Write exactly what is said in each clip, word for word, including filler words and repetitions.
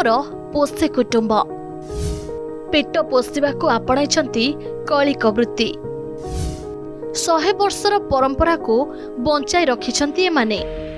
Grammar पोषे कुटुंब पेट पोषिबाकू आपणाइछंती कौलिक वृत्ति शहे वर्षर परंपरा को बंचाई रखिछंती एमाने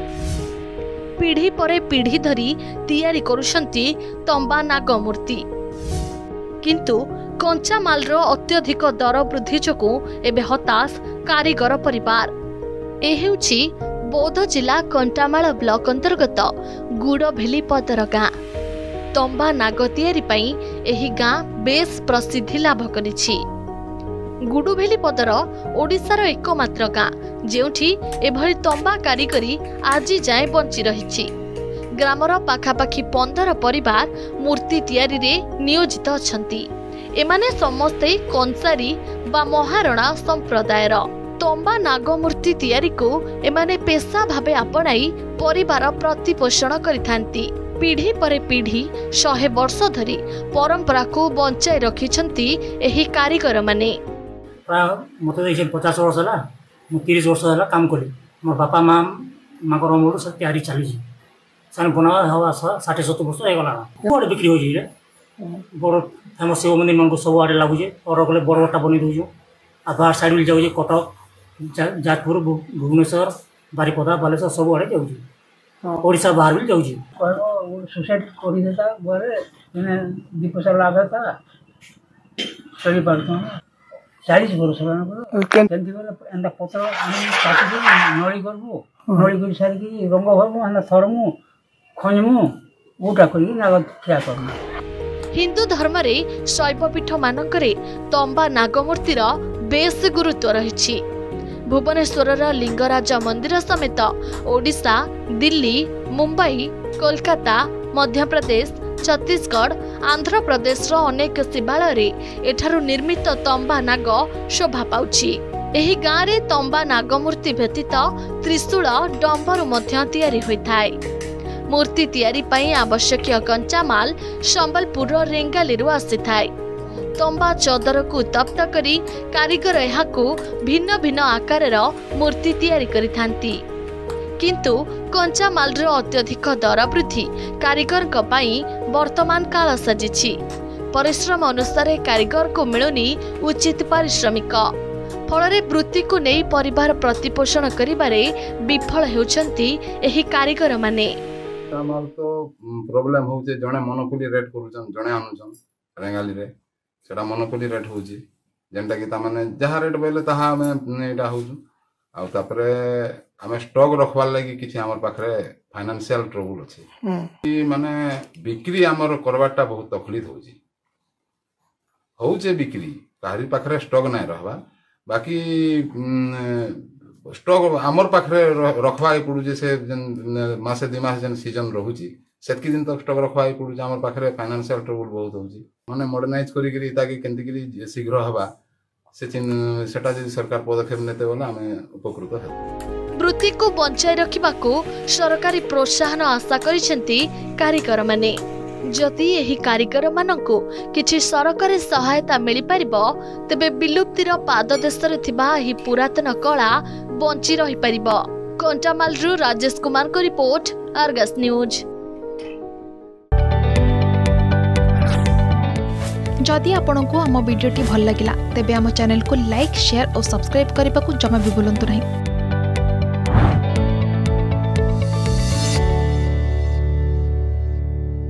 पीढ़ी परे पीढ़ी धरी तैयारी करुछंती तंबा नाग मूर्ति किंतु कंचा मालर अत्यधिक दर वृद्धि जोगु एबे हताश कारीगर परिवार। ए हेउछि बौद्ध जिला कंटामाल ब्लॉक अंतर्गत गुड़भेली पदर गाँ तंबा नाग तैयारी पई एही गाँ बेस प्रसिद्धि लाभ करिछि। गुड़भेली पदर ओडिशार एकमात्र गाँ जेउठी एभली तंबा कारीगरी आजि जाए बंची रहिछि। ग्रामर पाखापाखि पंदर परिवार मूर्ति तैयारी रे नियोजित अछंती। एमाने समस्ते कंसारी बा महारणा संप्रदायर तंबा नाग मूर्ति तैयारी को एमाने पेशा भावे आपणाई परिवार प्रतिपोषण करिथांती। पीढ़ी परे पीढ़ी शहे वर्ष धरी परंपरा को बंचाई रखिछंती एही कारीगर माने। प्राय मत पचास वर्ष है मुझे तीस वर्ष है काम करी मोर बापा माँ माँ अमल सब तैयारी चली सान बना हवा षाठी सत्तर वर्ष होगा बड़े बिक्री हो बड़ फेमस शिव मंदिर मन को सब आड़े लगुचे और गले बरगटा बनी दूँ आ बाहर साइड भी जाऊे कटक जाजपुर भुवनेश्वर बारिपदा बालेश्वर सब आड़े जाऊँ ओडिशा बाहर भी जाऊँ सुसाइड कर दी पैसा लाभ था चली पार्थ चालीस वर्ष एंता पत्र नड़ी करबू नड़ी कर सारिकी रंग भरमु एंता थरमु खंजमु गोटा कर खिया करमु। हिंदू धर्म रे शैवपीठ मानकरे तंबा नागमूर्तिर बेस गुरुत्व रहिछि। भुवनेश्वर लिंगराज मंदिर समेत ओडिशा दिल्ली मुंबई कोलकाता मध्य प्रदेश छत्तीसगढ़ आंध्र प्रदेश अनेक शिवालय रे एठारु निर्मित तंबा नाग शोभा पाउछि। एही गाँ रे तंबा नागमूर्ति व्यतीत त्रिशूल डंबरू मध्य तैयारी होइथाय। मूर्ति तैयारी पई आवश्यक कंचामाल संबलपुर रेंगाली रु आसीथाय। तंबा चदर को तप्त करी कारीगर एहाकू भिन्न भिन्न आकारर मूर्ति तैयारी करिथांती किंतु कंचा मालर अत्यधिक दर वृद्धि कारीगर वर्तमान काल सजिछि। परिश्रम अनुसार कारीगर को मिलुनी उचित पारिश्रमिक फल वृत्ति को नहीं परिवार प्रतिपोषण करिबारे विफल हेउछंती एही कारीगर माने। हमर तो प्रॉब्लम होउचे जणे मोनोपोली रेट करूछन जणे आनुछन रेंगाली रे सेटा मोनोपोली रेट होउची जेंटा कि ता माने जहा रेट बोले ताहा हमें एटा होउछु आ तापरे हमें स्टॉक रखवार लगी किसी आमर पाखरे फाइनेंशियल ट्रबल अच्छे माने बिक्री आमर करवाटा बहुत तकलीफ होची होचे बिक्री काहरी पाखरे स्टॉक नहीं रहबा बाकी स्टॉक आमर पाखरे रखवा पड़ुचे से मासे दि मास जन सीजन रहुची सेतकी दिन तक स्टॉक रखवा पड़ुचे आमर पाखरे फाइनेंशियल ट्रबल बहुत होची माने मॉडर्नाइज करी करी ताकि केंति करी शीघ्र हबा से सेटा जदि सरकार पदक्षेप नेते बोला आमे उपकृत हेबो। वृत्ति को बंचाई रखिबाकू सरकारी प्रोत्साहन आशा करिसेंती कारीगर माने। जदि एही कारीगर मानकू किछि सरकारी सहायता मिली परिबो तबे विलुप्तिर पाददेशरे थिबा एही पुरातन कला बंची रही परिबो। कंटामालरू राजेश कुमार को रिपोर्ट आर्गस न्यूज। जदि आपंक आम भिडी भल लगा तेब आम चैनल को लाइक शेयर और सब्सक्राइब करने को जमा भी भूलु नहीं।